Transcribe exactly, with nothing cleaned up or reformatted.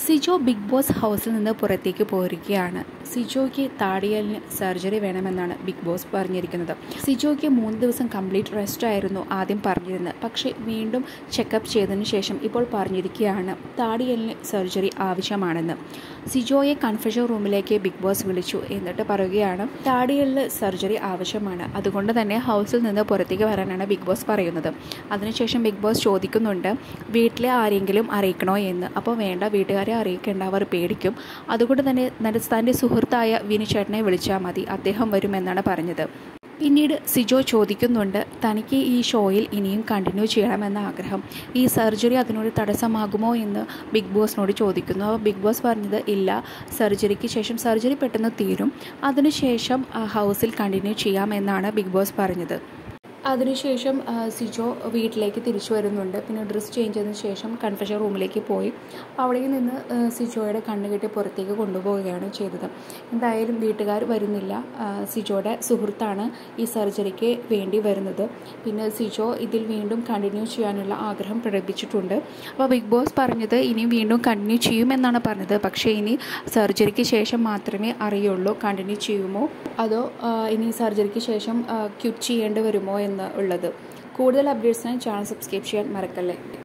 Sijo big boss ഹൗസിൽ നിന്ന് പുറത്തേക്ക് പോയിരിക്കുകയാണ്. സിജോയ്ക്ക് താടിയലിന് സർജറി വേണമെന്നാണ് ബിഗ് ബോസ് പറഞ്ഞിരിക്കുന്നത്. സിജോയ്ക്ക് മൂന്ന് ദിവസം കംപ്ലീറ്റ് റെസ്റ്റ് ആയിരുന്നു ആദ്യം പറഞ്ഞിരുന്നത്. പക്ഷേ വീണ്ടും ചെക്കപ്പ് ചെയ്തതിനു ശേഷം ഇപ്പോൾ പറഞ്ഞിരിക്കുകയാണ് താടിയലിന് സർജറി ആവശ്യമാണെന്ന്. സിജോയെ കൺഫെഷൻ റൂമിലേക്ക് ബിഗ് ബോസ് വിളിച്ചു. എന്നിട്ട് പറയുകയാണ് താടിയലിന് സർജറി ആവശ്യമാണ്, അതുകൊണ്ട് തന്നെ ഹൗസിൽ നിന്ന് പുറത്തേക്ക് വരാനാണ് ബിഗ് ബോസ് പറയുന്നത്. അതിനുശേഷം ബിഗ് ബോസ് ചോദിക്കുന്നുണ്ട് വീട്ടിലെ ആരെങ്കിലും അറിയിക്കണോ എന്ന്. അപ്പോൾ വേണ്ട, വീട്ടുകാരെ അറിയിക്കേണ്ട, അവർ പേടിക്കും. അതുകൊണ്ട് തന്നെ തൻ്റെ സുഹൃത്തായ വിനുചേട്ടനെ വിളിച്ചാൽ മതി, അദ്ദേഹം വരുമെന്നാണ് പറഞ്ഞത്. പിന്നീട് സിജോ ചോദിക്കുന്നുണ്ട് തനിക്ക് ഈ ഷോയിൽ ഇനിയും കണ്ടിന്യൂ ചെയ്യണമെന്ന ആഗ്രഹം, ഈ സർജറി അതിനോട് തടസ്സമാകുമോ എന്ന് ബിഗ് ബോസിനോട് ചോദിക്കുന്നു. അപ്പോൾ ബിഗ് ബോസ് പറഞ്ഞത് ഇല്ല, സർജറിക്ക് ശേഷം സർജറി പെട്ടെന്ന് തീരും, അതിനുശേഷം ഹൗസിൽ കണ്ടിന്യൂ ചെയ്യാമെന്നാണ് ബിഗ് ബോസ് പറഞ്ഞത്. അതിനുശേഷം സിജോ വീട്ടിലേക്ക് തിരിച്ചു വരുന്നുണ്ട്. പിന്നെ ഡ്രസ്സ് ചേഞ്ച് ചെയ്തതിന് ശേഷം കൺഫെഷൻ റൂമിലേക്ക് പോയി അവിടെ നിന്ന് സിജോയുടെ കണ്ണുകെട്ടി പുറത്തേക്ക് കൊണ്ടുപോവുകയാണ് ചെയ്തത്. എന്തായാലും വീട്ടുകാർ വരുന്നില്ല, സിജോയുടെ സുഹൃത്താണ് ഈ സർജറിക്ക് വേണ്ടി വരുന്നത്. പിന്നെ സിജോ ഇതിൽ വീണ്ടും കണ്ടിന്യൂ ചെയ്യാനുള്ള ആഗ്രഹം പ്രകടിപ്പിച്ചിട്ടുണ്ട്. അപ്പോൾ ബിഗ് ബോസ് പറഞ്ഞത് ഇനി വീണ്ടും കണ്ടിന്യൂ ചെയ്യുമെന്നാണ് പറഞ്ഞത്. പക്ഷേ ഇനി സർജറിക്ക് ശേഷം മാത്രമേ അറിയുള്ളൂ കണ്ടിന്യൂ ചെയ്യുമോ അതോ ഇനി സർജറിക്ക് ശേഷം ക്വിറ്റ് ചെയ്യേണ്ടി വരുമോ എന്ന് ഉള്ളത്. കൂടുതൽ അപ്ഡേറ്റ്സിനായി ചാനൽ സബ്സ്ക്രൈബ് ചെയ്യാൻ മറക്കല്ലേ.